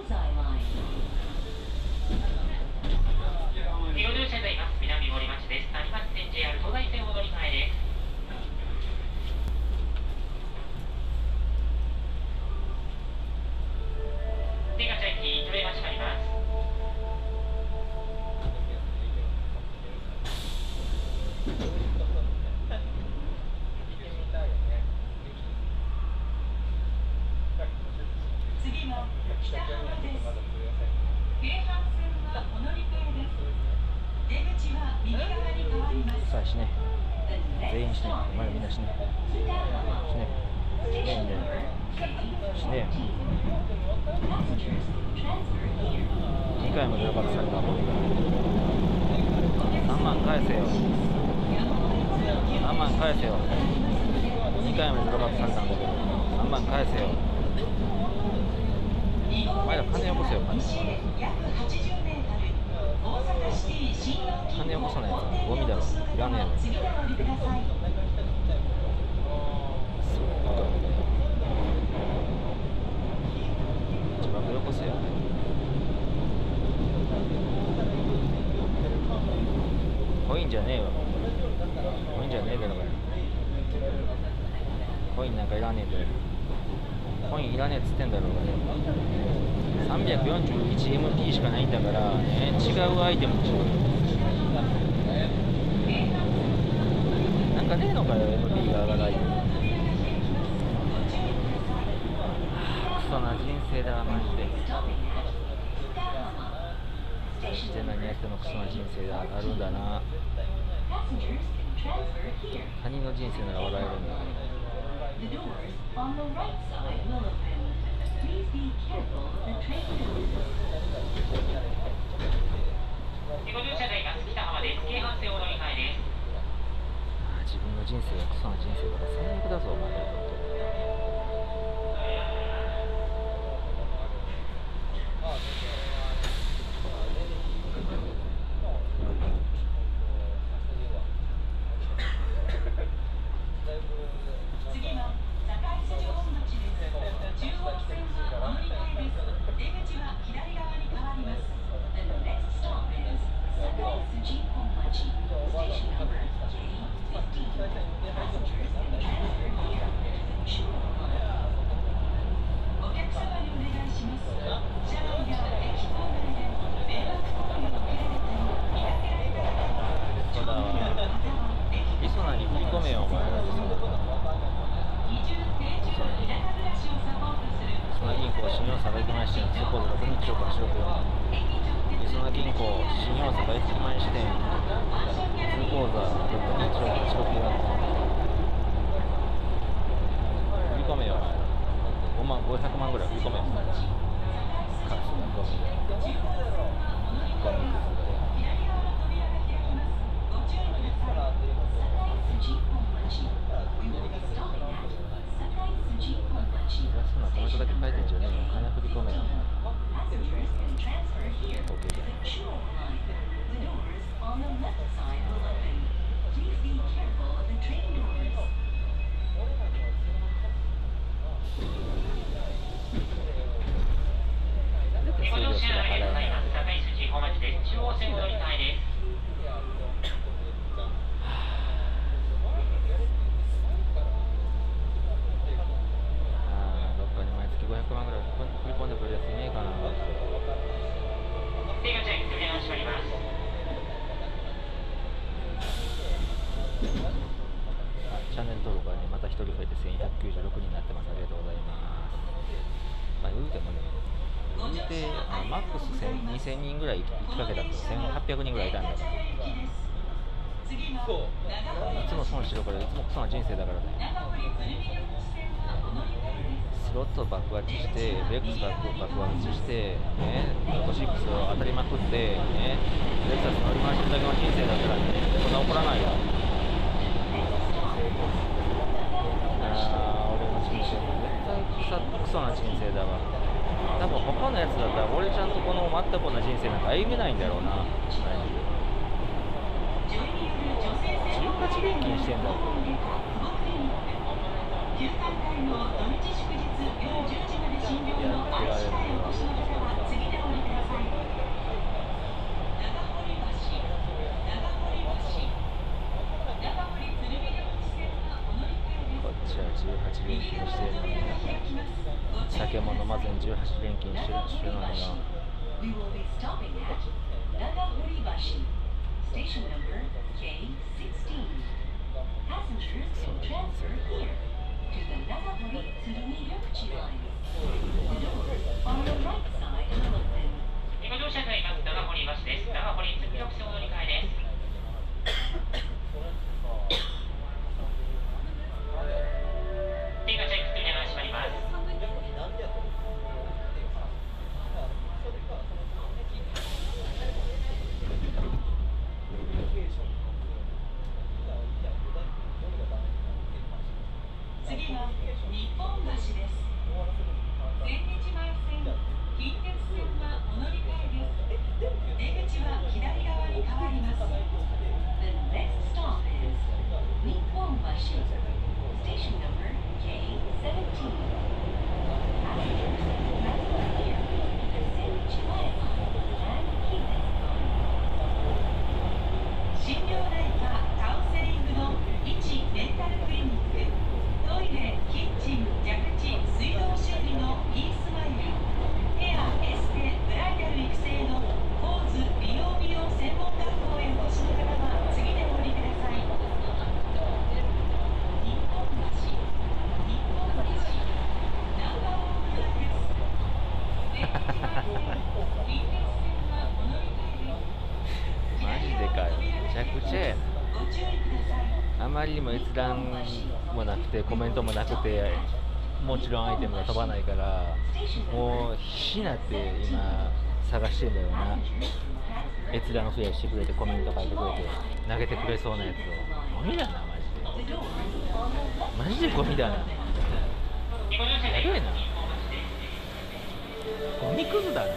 ご乗車いただきます。南森町です。谷町線 JR 東西線お乗り換えです。出口駅、トレが閉まります。 次は北浜です。京阪線はお乗り換えです。出口は右側に変わります。 さあしね。全員しね。お前らみんなしね。しね。しねえんだよ。しねえよ。2回もドラバックされた。3万返せよ。3万返せよ。2回もドラバックされたんだけど、3万返せよ。お前ら金よこせよ、金。金よこさないやつはゴミだろ。いらねえよ。自爆よこせよ。コインじゃねえわ。コインじゃねえだろ。コインなんかいらねえんだよ。コインいらねえっつってんだろうがね。341MP しかないんだからね、違うアイテムでしょ。なんかねえのかよ、MP が上がらない。クソな人生だ、マジで。自然何やってもクソな人生があるんだな。他人の人生なら笑えるんだ。 ご乗車いただきます。北浜です。京阪線お乗り換えです。 自分の人生がクソな人生だから最悪だぞ、お前ら。 次は堺筋本町です。中央線はお乗り換えです。出口は左側に変わります。The next stop is 堺筋本町。Station number K15. Passengers can transfer here. お客様にお願いします。車内や駅構内で迷惑行為を受けられたり見かけられた方はそうだわ。リソナに振り込めよ、お前ら。リソナ銀行新大阪駅前支店通行度6日超過白くよ。リソナ銀行新大阪駅前支店通行座6日超過白くよ。振り込めよ。5万500万ぐらい振り込めよ。カスがゴミで。ゴミくずで。そんなコメントだけ書いてんじゃねえよ。金振り込めよ。OK じゃん。 ご乗車ありがとうございます。堺筋本町です。中央線お乗り換えです。 どっかに毎月500万ぐらい振り込んでくるやついねえかな。 出口駅、扉が閉まります。 チャンネル登録がね、また1人増えて1196人になってます。ありがとうございます。まあ、言うてもね、言うてマックス2000人ぐらい行きかけたと1800人ぐらいいたんだから。いつも損してるから、いつもクソな人生だからね。スロット爆発して、レックス爆発して、ね、ロト6を当たりまくって、ね、レクサス乗り回してるだけの人生だったらね、そんな怒らないわ。俺の人生絶対クソな人生だわ。多分他のやつだったら俺ちゃんとこの全くこんな人生なんか歩めないんだろうな。18連勤してんだろ。やってられるわ。 8連勤してるっちゅうのによ。 We will be stopping at Nagahoribashi. Station number K16. Passengers can transfer here to the Nagahori Tsurumi Ryokuchi line. The doors are on the right side of the building. ご乗車いただきます長堀橋です。長堀鶴緑線お乗り換えです。手がチェックとお願いします。 次は日本橋です。千日前線、近鉄線はお乗り換えです。出口は左側に変わります。The next stop is 日本橋。Station number K17. Passengers transfer here to 千日前 line and 近鉄 line. 心療内科カウンセリングの一メンタルクリニック。トイレ、キッチン、蛇口、水道修理のイースマイル。ヘア、エステ、ブライダル育成のポーズ美容専門学校へお越しの方は次でお降りください。日本橋、日本橋、ナンバーワンブロックです。千日前線、近鉄線はお乗り換えです。 マジでかよ、めちゃくちゃやな。 ご注意ください。 あまりにも閲覧もなくてコメントもなくて、もちろんアイテムが飛ばないから、もう必死になって今探してんだよな。閲覧増やしてくれてコメント書いてくれて投げてくれそうなやつを。ゴミだなマジで。マジでゴミだな。やべえな。ゴミクズだな。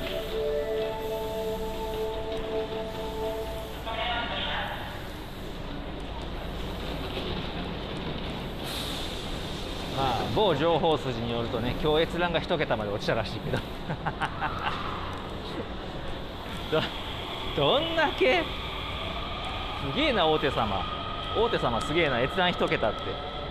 まあ某情報筋によるとね、今日閲覧が1桁まで落ちたらしいけどどんだけすげえな。大手様すげえな。閲覧1桁って。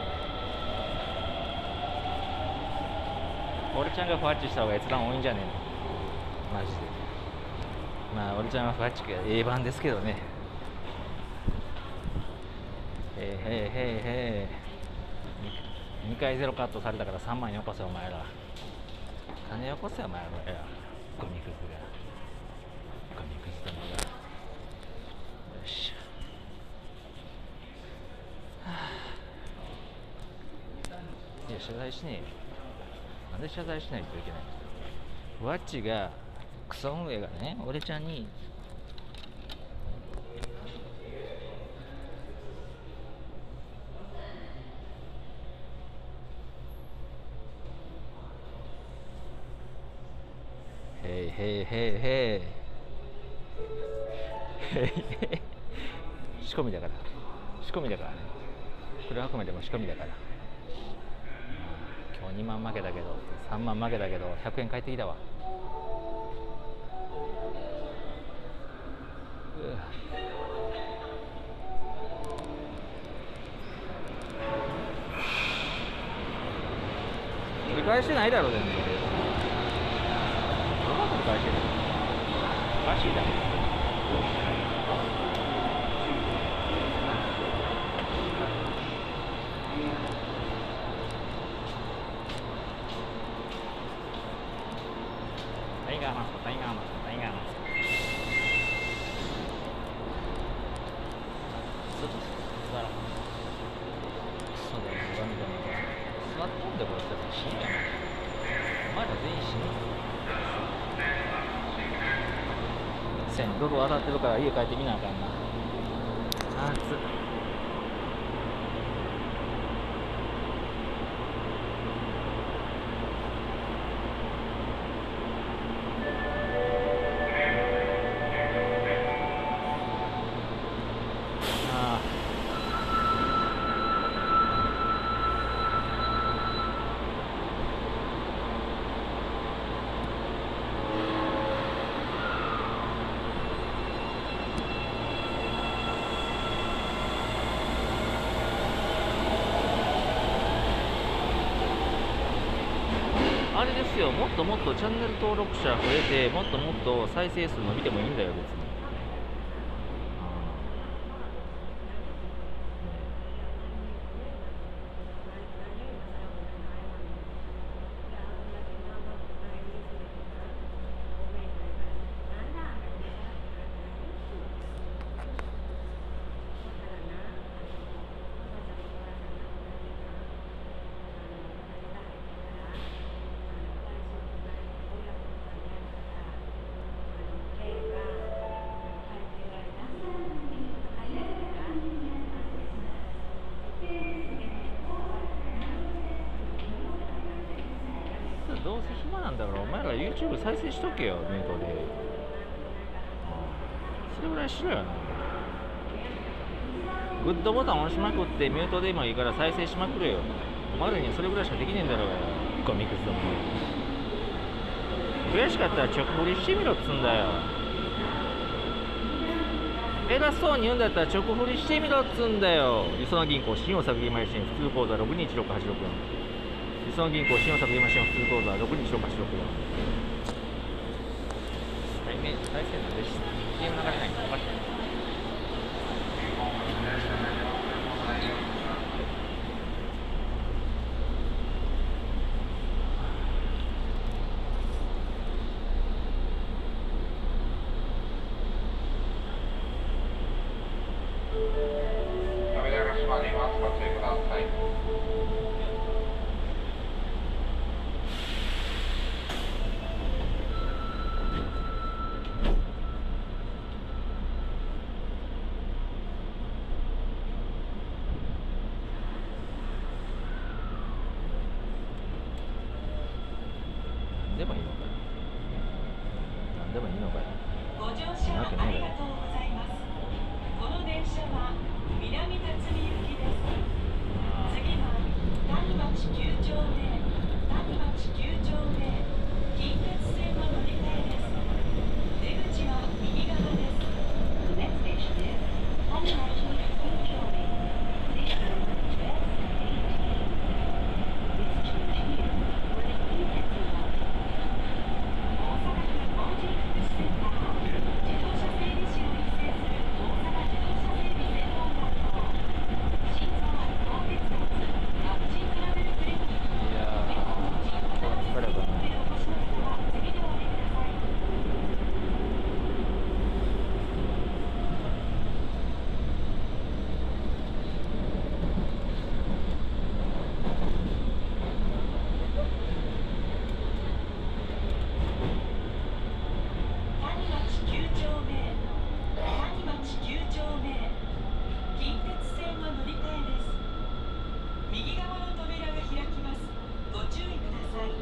俺ちゃんがファッチした方が閲覧多いんじゃねえのマジで。まあ俺ちゃんはファッチが A 版ですけどね。2回ゼロカットされたから3万よこせお前ら。金よこせお前ら。ゴミクズが。ゴミクズどもが。よっしゃ。いや謝罪しねえよ。なんで謝罪しないといけないの。ワッチがクソ運営がね、俺ちゃんに仕込みだからね。これはあくまでも仕込みだから。今日2万負けたけど3万負けたけど100円返ってきたわ。取り返してないだろ全然。どこ取り返してるの。おかしいだろ。タイガーマスク。ちょっと座ろう。そうだよ、座ってんだこれ。死ぬやん。お前ら全員死ぬ。1000ドル当たってるから家帰ってみなあかんな。暑っ。 ですよ。もっともっとチャンネル登録者増えて、もっともっと再生数伸びてもいいんだよ、別に。どうせ暇なんだからお前ら YouTube 再生しとけよ、ミュートで。それぐらいしろよな。グッドボタン押しまくってミュートでもいいから再生しまくれよ。お前らにはそれぐらいしかできねえんだろうが、コミックスども。悔しかったら直振りしてみろっつんだよ。偉そうに言うんだったら直振りしてみろっつんだよ。りそな銀行信用削減前支援普通口座621686りそな銀行信用削減前支援普通口座621686再生なんで CM 流れないのおかしい。 扉が閉まります。ご注意ください。 でもいいのかよ。なんでもいいのかよ。 ご乗車ありがとうございます。この電車は南辰巳行きです。次は谷町9丁目、谷町9丁目、近鉄線の乗り換えです。出口は右側です。The next station is 谷町9丁目。Please turn west 18. This change here will be近鉄線は大阪府工事福祉センター自動車整備士を育成する大阪自動車整備専門学校新総愛高血圧ワクチントラベルクリニックいやー、疲れたな。 でお越しの人は次でお降りください。谷町9丁目、谷町9丁目、近鉄線は乗り換えです。右側の扉が開きます。ご注意ください。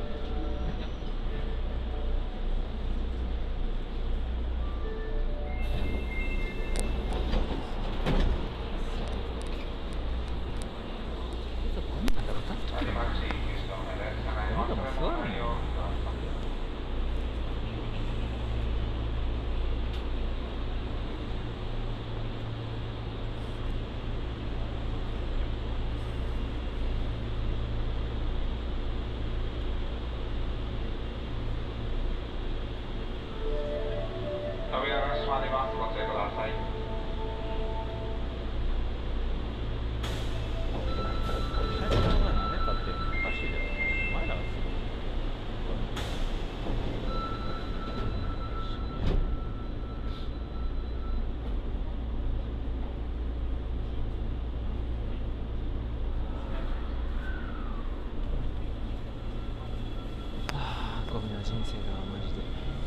谷町9丁目です。ただいまお車のご利用ください。扉が閉まります。ご注意ください。 社長が何でかっていうのおかしいだろ。お前らがすごい。ゴミの人生だマジで。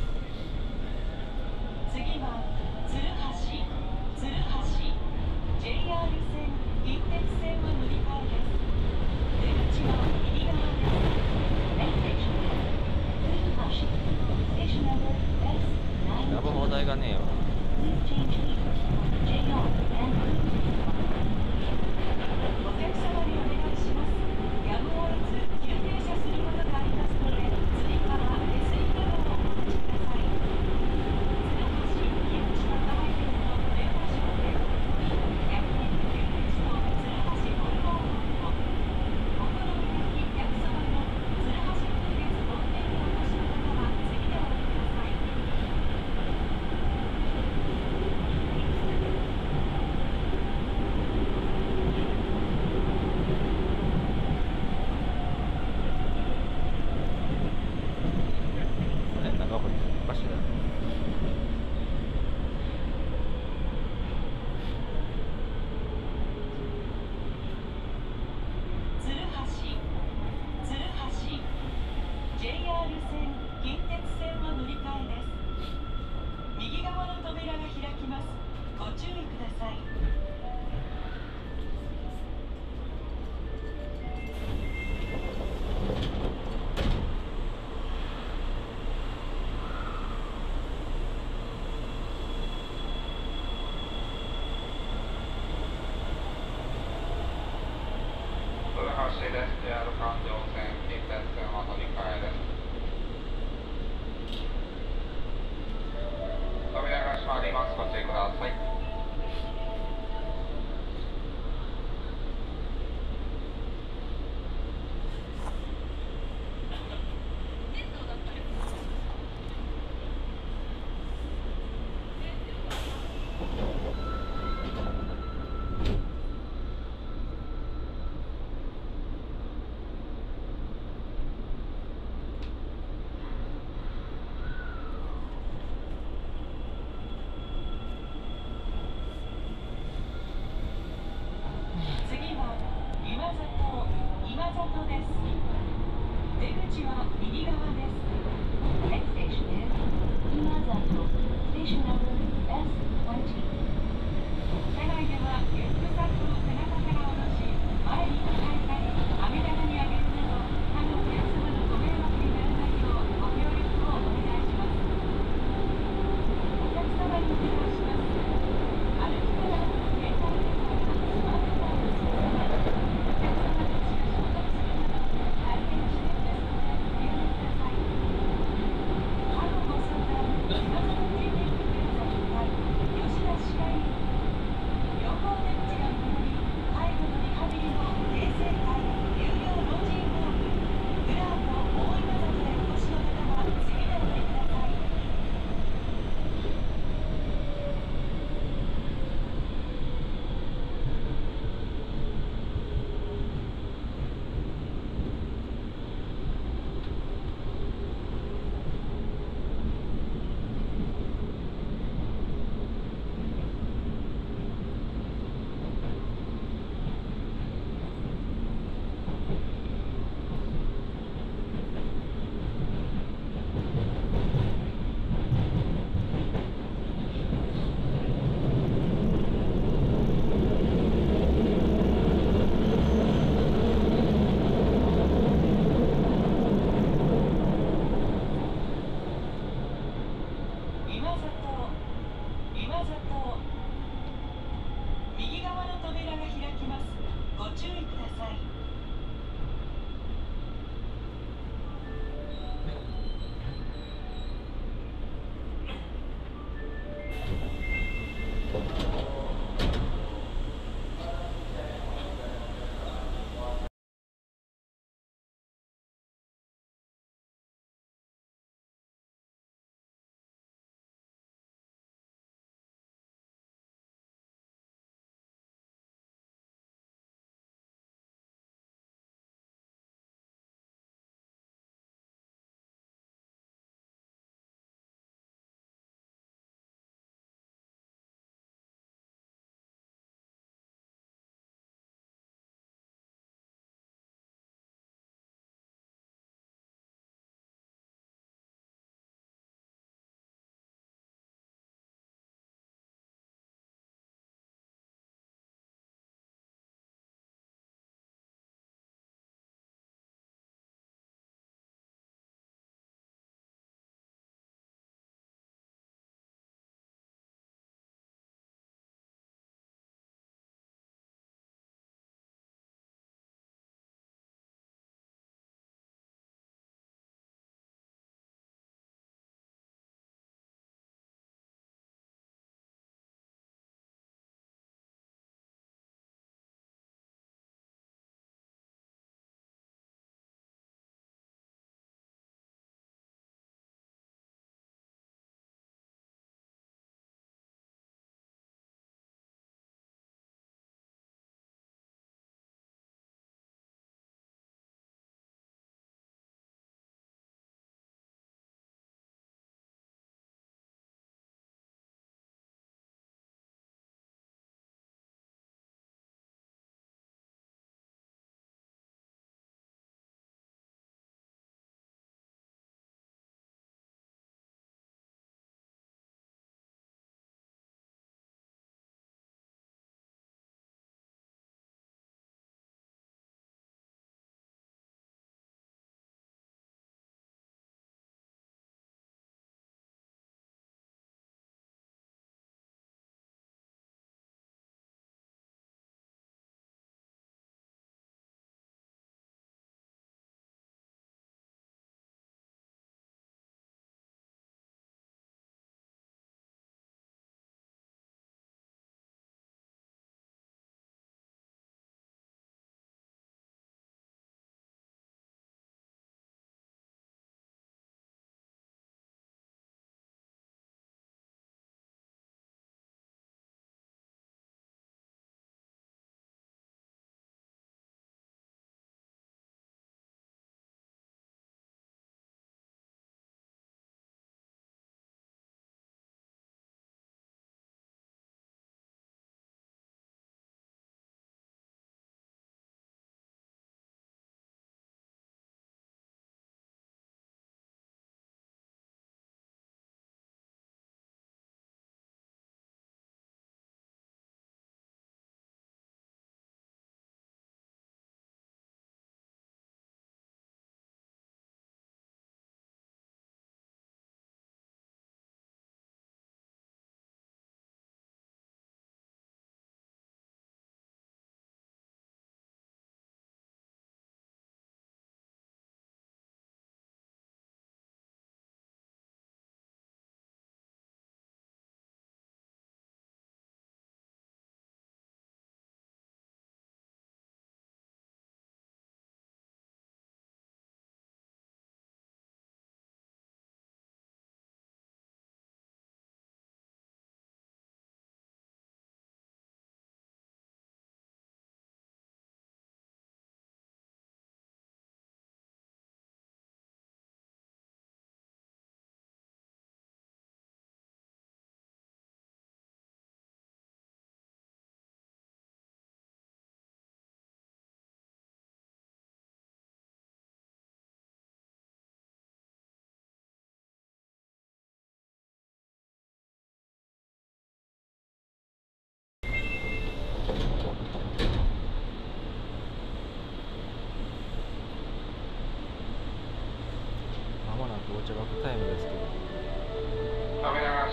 次は鶴橋、鶴橋 JR 線、近鉄線は乗り換えです。出口は右側です。Next station is 鶴橋 Station number S9. ラブ放題がねえわ。 Please change here. JR and お客様にお願いします。やむを得ず急停車することがありますので、追加は手すりなどをお持ちください。鶴橋木内中前線の電話所で逆転急鉄の鶴橋本郷方向、お好み焼き焼きそばの鶴橋急鉄本店を Additional S20。車内ではリュックサックを背中から下ろし、前に抱えたり、網棚に上げるなど、他のお客様のご迷惑にならないようご協力をお願いします。お客様にお願いします。歩きながら携帯電話やスマートフォンを使いながら、お客様同士が衝突するなど、大変危険ですのでご留意ください。過去ご相談、島園クリニック現在1階、吉田歯科医院。両方出口が戻り、介護とリハビリの定正会、有料老人ホーム、グランド大井川でお越しの方は次でお降りください。今里右側の扉が開きます。ご注意ください。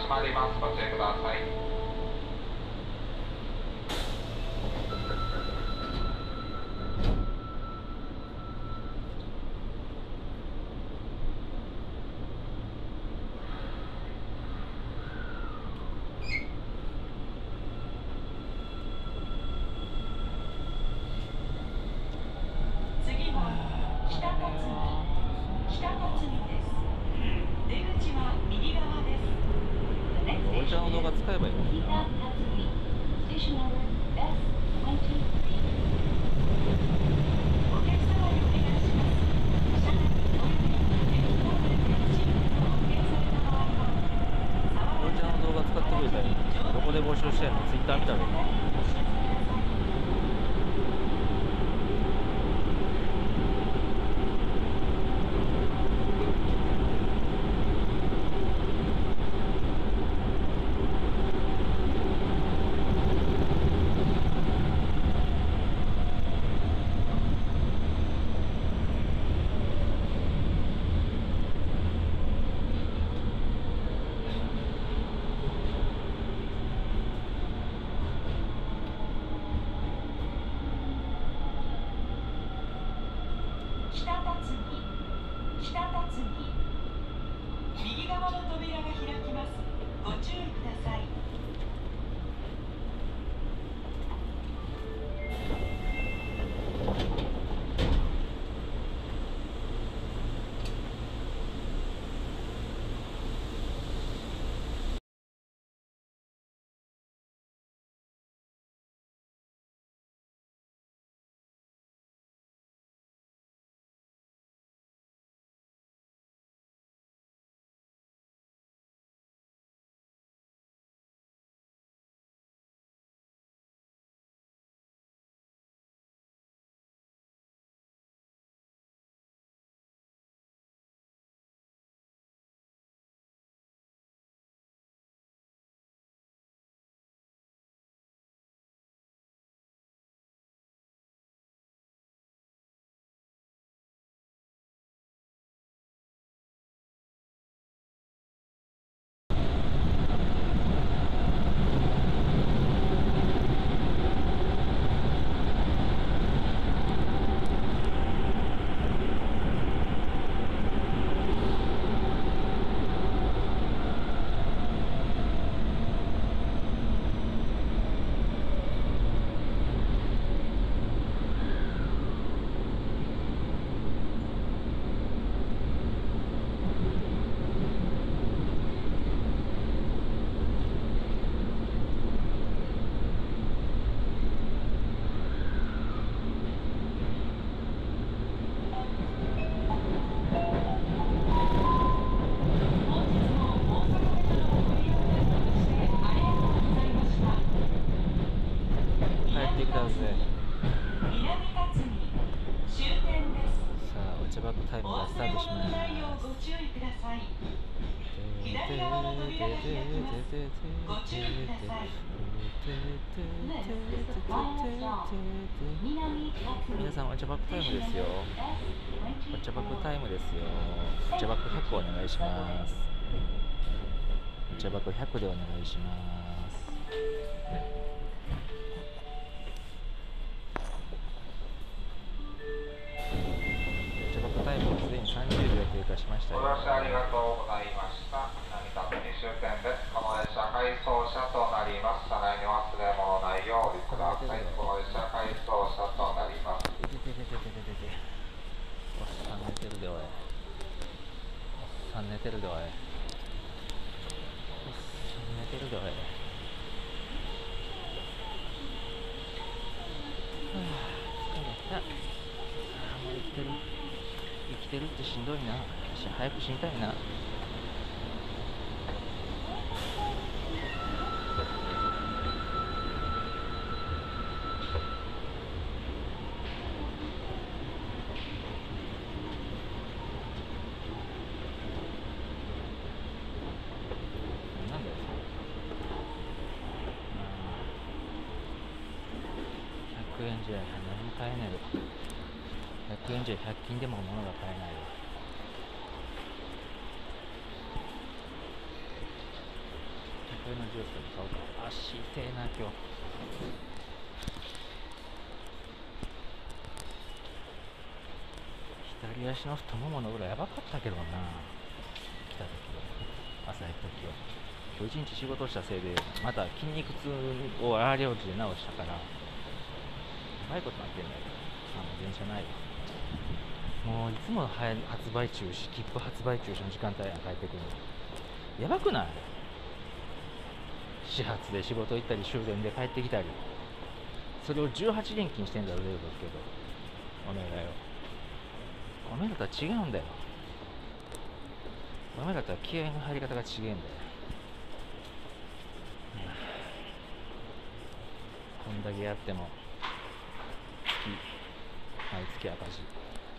閉まります。ご注意ください。 次は北辰巳です。出口は右側です。 お茶の動画使えばいいのにな。 お客様にお願いします。車内およびエレベーターで不審物を発見された場合は、 お茶の動画使ってくれたらいいの。どこで募集してんの？ツイッター見たらいいの。 北辰巳右側の扉が開きます。ご注意ください。 皆さん、お茶バックタイムですよ。お茶バックタイムですよ。お茶バック100お願いします。お茶バック100でお願いします。お茶バックタイムはすでに30秒経過しましたよ。 ご乗車ありがとうございました。南辰巳終点です。この列車回送車となります。車内に忘れ物ないようお降りください。この列車回送車となります。 おっさん寝てるでおい。おっさん寝てるでおい。おっさん寝てるでおい。はあ、疲れた。もう生きてるってしんどいな。早く死にたいな。100円じゃ何も買えないよ。100円じゃ100均でも物が買えないよ。 れのジュースでも買おうか。足痛えな今日。左足の太ももの裏やばかったけどな、来た時は、朝行った時は。今日一日仕事したせいでまた筋肉痛を荒療治で治したからうまいことなってんだけど、電車ないわ。もういつも発売中止、切符発売中止の時間帯や帰ってくるのやばくない？始発で仕事行ったり終電で帰ってきたり、それを18連勤してんだろうけど、おめえらよ、おめえらとは違うんだよ。おめえらとは気合の入り方が違えんだよ。こんだけやっても毎月赤字。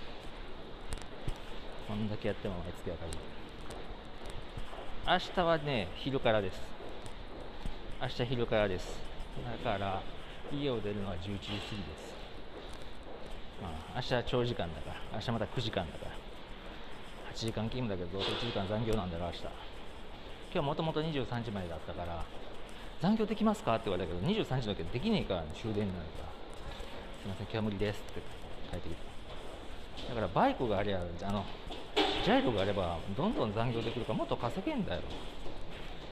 こんだけやっても毎月赤字。明日はね、昼からです。明日昼からです。だから家を出るのは11時過ぎです。明日は長時間だから、明日また9時間だから8時間勤務だけど、どうせ1時間残業なんだろう。明日もともと23時までだったから、残業できますかって言われたけど、23時だけどできねえから、終電になるから、すいません今日は無理ですって帰ってきた。だからバイクがあれば、ジャイロがあればどんどん残業できるから、もっと稼げんだよ。